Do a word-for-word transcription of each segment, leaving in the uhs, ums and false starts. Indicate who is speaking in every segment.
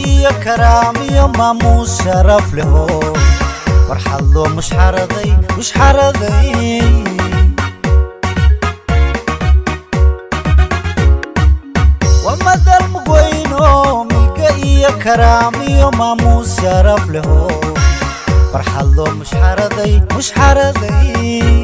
Speaker 1: ملقي كرامي وماموس شرف له فرحة له مش حرضي مش حرضي ومدى المقوينو ملقي كرامي وماموس شرف له فرحة له مش حرضي مش حرضي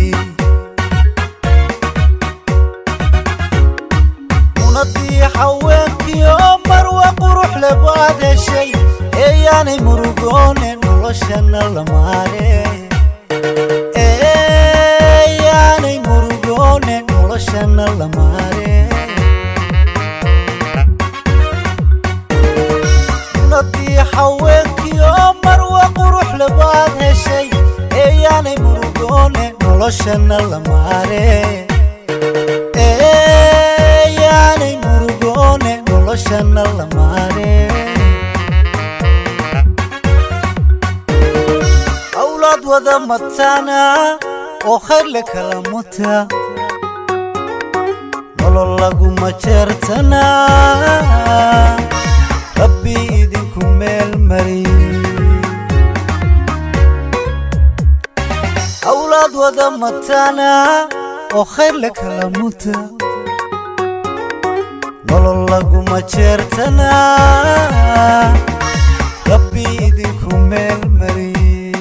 Speaker 1: منضي حوانك يوم مروى قروح لبعض الشي اياني مرقوني نولشن اللماري اياني مرقوني نولشن اللماري منضي حوانك يوم مروى قروح لبعض الشي اياني مرقوني نولشن اللماري يعني مرقوني نولشن اللماري أولاد وذا متانا وخير لك الموتى نولو لقو ما جرتنا ربي إذنكم المري أولاد وذا متانا وخير لك الموتى نولو لقو ما جرتنا ربي إذنكم المري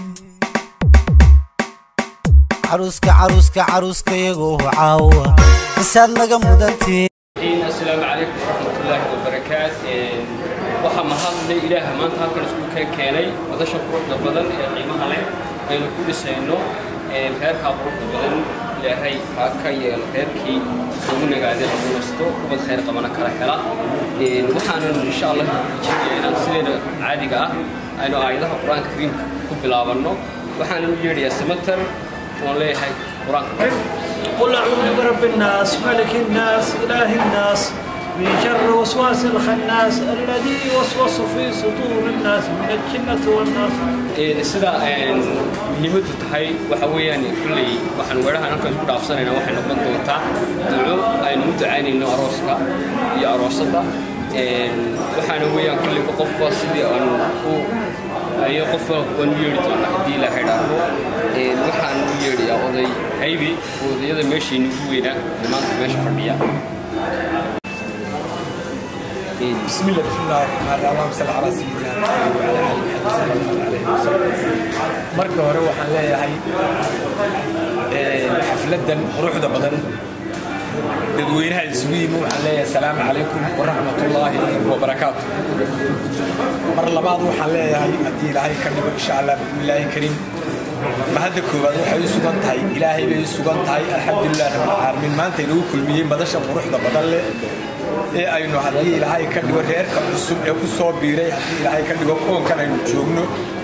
Speaker 1: عروسك عروسك عروسك يقوه عاوة إنسان لقى مدنتي.
Speaker 2: السلام عليكم ورحمة الله وبركاته. waxaa mahadnay ilaahay maanta halkan isku keenay wadasha quruxda badan ee qiimaha leh aynu ku dhisayno ee heerka quruxda badan ilaahay ka yeel heerkii ugu nagaadeen ugu nasto ubad khayr qabana kala hela ee waxaan insha Allah jecelahay sida caadiga ah aynu aayadaha quraanka kariimka ku bilaabano waxaan u yeedhiyaa samatar oo leeyahay quraanka
Speaker 3: قل أعوذ برب الناس ملك الناس إله الناس من شر وسواس الخناس الذي يوسوس في صدور الناس من الجنة والناس.
Speaker 2: إيه سدا نمد تحي وحوياني كلي وحن وراها نكون كل أفصلنا وحن نقبض وتا دعو أي نمد عيني إنه أروسك يا أروسة وحن ويا كل بقف سدي أنو أي قف ونيرد أنا هدي له هذا وحن ويرد يا أودي هيبي وذي هذا ماشي نقوينا لما ماشي فرديا.
Speaker 4: بسم الله بسم الله الرحمن الرحيم اللهم صل على سيدنا محمد وعلى اله وصحبه صلى الله عليه وسلم marka hore waxaan leeyahay ee xafladan quruxda badan dadweynaha isugu yimid waxaan leeyahay salaamu calaykum wa rahmatullaahi wa barakaatuh mar labaad waxaan leeyahay hadii ilaahay ka dhigo insha Allah billahi kariim ma hadda koobaad waxay u sugan tahay ilaahay bay u sugan tahay alxamdulillah rabbil caalamiin maanta inuu kulmiyay madasha quruxda badan leh ee aynu hadii ilaahay ka dhigo reerka cusub ee ku soo biiray hadii ilaahay ka dhigo koonkan aynu joogno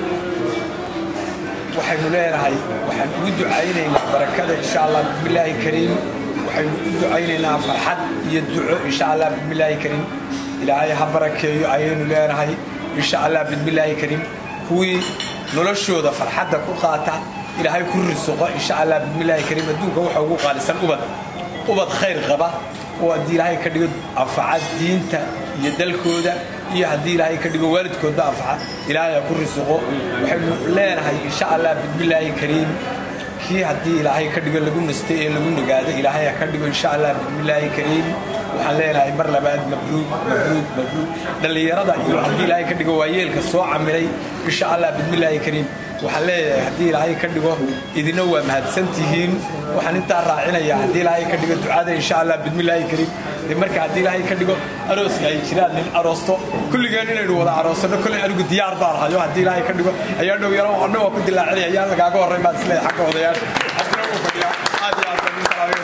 Speaker 4: waxaynu leeyahay waxaan ugu ducaynaynaa barakada insha Allah billahi kariim waxaynu ugu ducaynaynaa farxad iyo duco insha Allah billahi kariim ilaahay ha barakeeyo ayaynu leeyahay insha Allah billahi kariim kuwii noloshooda farxadda ku qaata ilaahay ku risqo insha Allah billahi kariim adduunka waxa ugu qaalisan ubad ubad khayr qaba oo hadii ilaahay ka dhigo anfacad diinta iyo dalkooda iyo hadii ilaahay ka dhigo waalidkooda anfacad ilaahay ku risqo waxaynu leenahay insha Allah billahi kariim kii hadii ilaahay ka dhigo lagu nastay ee lagu nagaado ilaahay ka dhigo insha Allah billahi kariim waxaan leenahay mar labaad mabruuk mabruuk mabruuk dhalinyarada iyo hadii ilaahay ka dhigo waayeelka soo camiray insha Allah billahi kariim waxaan leeyahay hadii ilaahay ka dhigo idina waa mahadsantihiin waxaan inta raacinayaa hadii ilaahay ka dhigo ducada insha Allah billahi kariim marka hadii ilaahay ka dhigo aroos ay jiraan nin aroosto kulligeen inaynu wada aroosano kulli anigu diyaar baan hayo hadii ilaahay ka dhigo ayaa dhow yaro waxna waa ku dilaacinaya ayaa lagaaga horeey maad isleeyahay xagga odayaasha hadna uu fadhiya aad iyo aad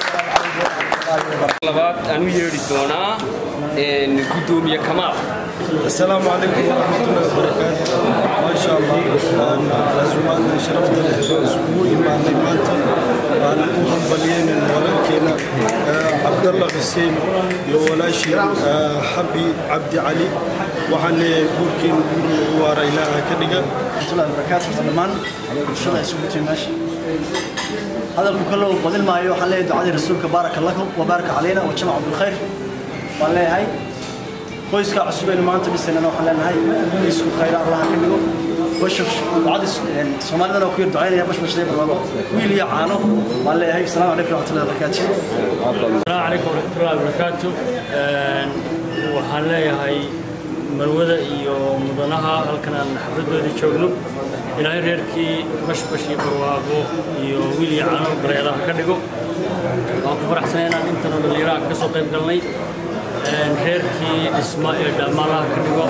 Speaker 2: labaad aanu yeeri doonaa een gudoomiye Kamaal.
Speaker 5: السلام عليكم ورحمة الله وبركاته. ما شاء الله لازمان شرفت الأسبوع مع نيمانتا أنا أهم بليين ولكن عبد الله حسين يولاشي حبي عبد علي وحن بوركين وريلا كدقة.
Speaker 6: ورحمة الله وبركاته. طبعاً شو ده سويت ماشي. هذا كله بدل ما يو حلي دعاء رسولك بارك الله وبارك علينا وجمع بالخير. والله هاي qoyska cusub ee maanta bisana waxaan leenahay isku khayr Allah ka dhigo وشوف بعض الصوماليين لو كير دعينا باش باش يبروا ويل يا عانو والله هي السلام عليكم ورحمه الله وبركاته
Speaker 7: السلام عليكم ورحمه الله وبركاته waxaan leeyahay marwada iyo mudanaha halkan aan xafladooda joogno ilaahay reerkii bash bash iyo barwaaqo iyo wiil iyo caano bareeraha ka dhigo waan ku faraxsanahay inaan intan oo dhalinyarada ka soo qayb galnay reerkii dhisma ee dhamaalaha ka dhigo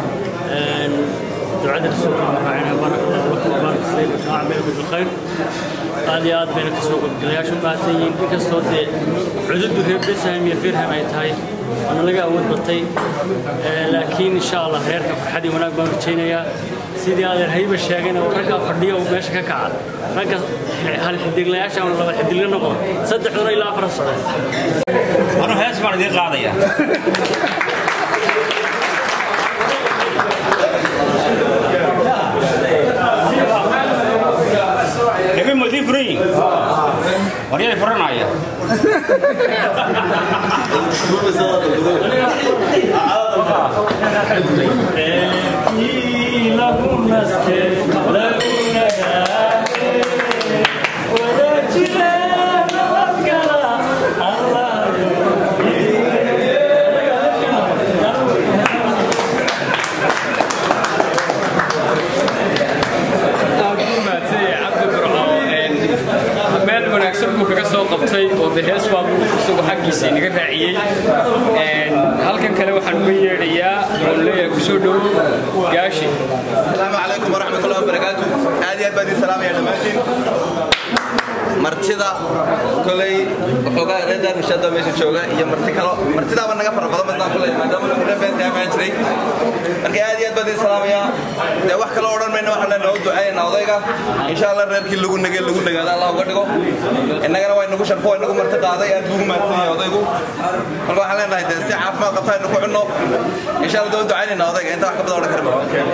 Speaker 7: دعاء الرسول معنا بارك الله لكم وبارك عليكم وجمع بينكم بالخير قاليات بينك سوق القلياش وباتين بكستو دي عدد الريب بسهم يفيرها ما يتهاي أنا لقى أود بطي لكن إن شاء الله غيرك فرحدي وناك بانكتشينا يا سيدي هذا الهيبة الشاقينة ورقا فردية وماشي كعاد رقا هالحدي قلياش أو الله الحدي قلنا نقول صدقوا إلى آخر الصلاة
Speaker 8: أنا هاسمع دي قاضية لكن ما دي فري وريا فرنا يا
Speaker 2: qabtay oo dehees waa uu xaqiisa inaga raaciyay een halkan kale waxaan uga yeedhayaa walaalaha ku soo dhow gaashi
Speaker 9: السلام عليكم ورحمة الله وبركاته هذه أبدي سلام يا دماتين مرتدا كلي وحوجا ردا مشهدا مش شوجا هي مرتكلا مرتدا وانا قفر بدل ما نقول ما دام نقول بس يا مانشري مركي هذه أبدي سلام يا ده واحد كلا أوران منه واحد نود دعاء نوديكا إن شاء الله رد كل لقون نقول لقون نقول الله وقتكو إنك أنا وين نقول شرفوا إنكم مرتدا هذا يا دوم مرتدا نوديكو مركو حنا نهيد الساعة ما قطع نقول إنه إن شاء الله دعاء دعاء نوديكا أنت واحد بدل كربا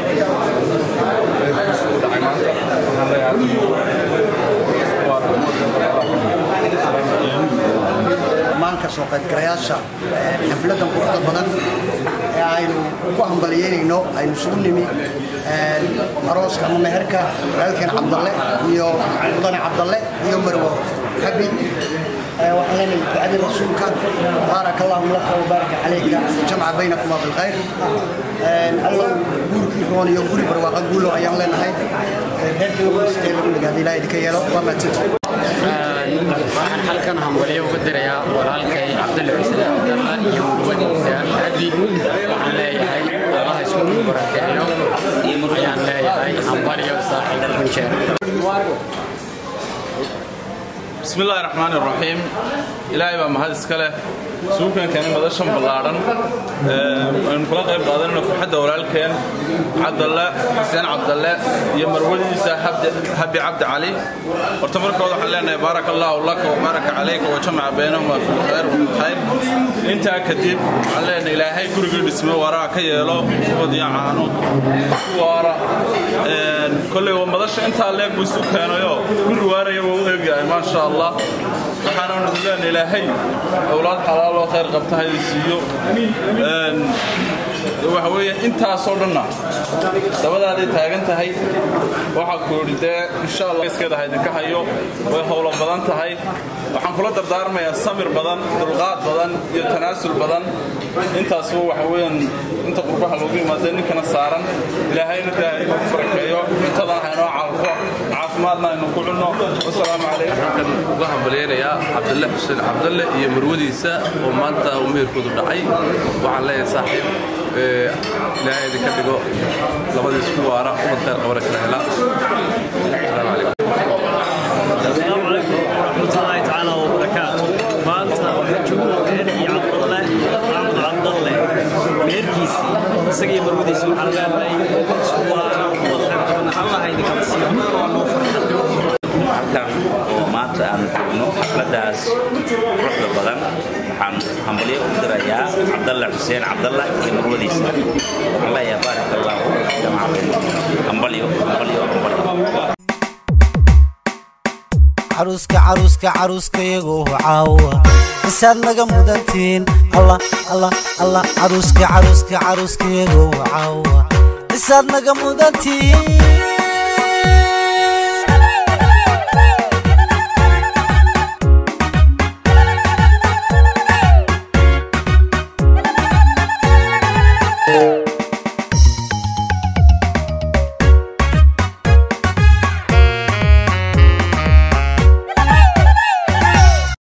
Speaker 6: maanka soo qayb galayaasha xafladan quruxda badan ee aynu ku hambalyeynayno aynu soo nimi arooska ama meherka walaalkeen Cabdalle iyo mudane Cabdalle iyo Marwo Habib waxaan leenahay ducada rasuulka بارك الله لك وبارك عليك جمع بينكما بالخير الله guurki roon iyo guri barwaaqo guulo ayaan leenahay heerkii ugu isteelay gaadi ilaahay ka yeelo waa maatid
Speaker 10: waxaan halkan hambalyo uga dirayaa walaalkay Cabdalle Xuseen Cabdalle iyo wadiisa Abi waxaan leeyahay Allah isku barakeeyo ayaan leeyahay hambalyo saaxiib kunjeer
Speaker 11: بسم الله الرحمن الرحيم إلهي بما هذا السكالة سوكان كان مدشن بلادن ونقول قيب قادرنا في حد ورال كان عبد الله حسين عبد الله يمرولي سحب حبي عبد علي وارتمرك واضح لنا بارك الله لك وبارك عليك وجمع بينهما في الخير والخير انت كتب علينا إلهي كل جل اسمه وراك يلو وضيع عنه ورا كل يوم مدش انت عليك بسوكان يو كل ورا يو ما شاء الله سبحانه وتعالى إلهي أولاد حلال وخير قبتها يسيو وحوي أنت صورنا دبنا هذه تاجنت هاي وحكور ده إن شاء الله بس كده هيدا كهيو ويحاول بدن تهاي وحنقول دردار ما يستمر بدن دلغات بدن يتناسل بدن أنت سو وحوي أنت قربها الوجي ما دني كنا صارن إلهي نده فرقيو أنت ضاع نوع عفو عفماتنا إنه كلنا والسلام عليكم
Speaker 12: waxaan baleeyahay Cabdalle Xuseen Cabdalle iyo marwadiisa oo maanta uu meherkoodu dhacay waxaan leeyahay saaxiib ee ilaahay idin ka dhigo labada isku waara oo khayr qabra kala hela assalaamu alaykum
Speaker 7: السلام عليكم ورحمة الله تعالى وبركاته maanta waxaan joognaa meherkii Cabdalle Maxamed Cabdalle meherkiisii isagii marwadiisa waxaan leeyahay isku waara oo khayr qabna Allah idin kala siiyo waa noo farxad
Speaker 8: halkan oo maanta aan joogno xafladaas quruxda badan waxaan hambalyo u dirayaa Cabdalle Xuseen Cabdalle iyo marwadiisa Allah ya barakallahu jama'a hambalyo hambalyo hambalyo
Speaker 1: عروسك عروسك عروسك يقو عاوة إساد نقا مدنتين الله الله الله عروسك عروسك عروسك يقو عاوة إساد نقا مدنتين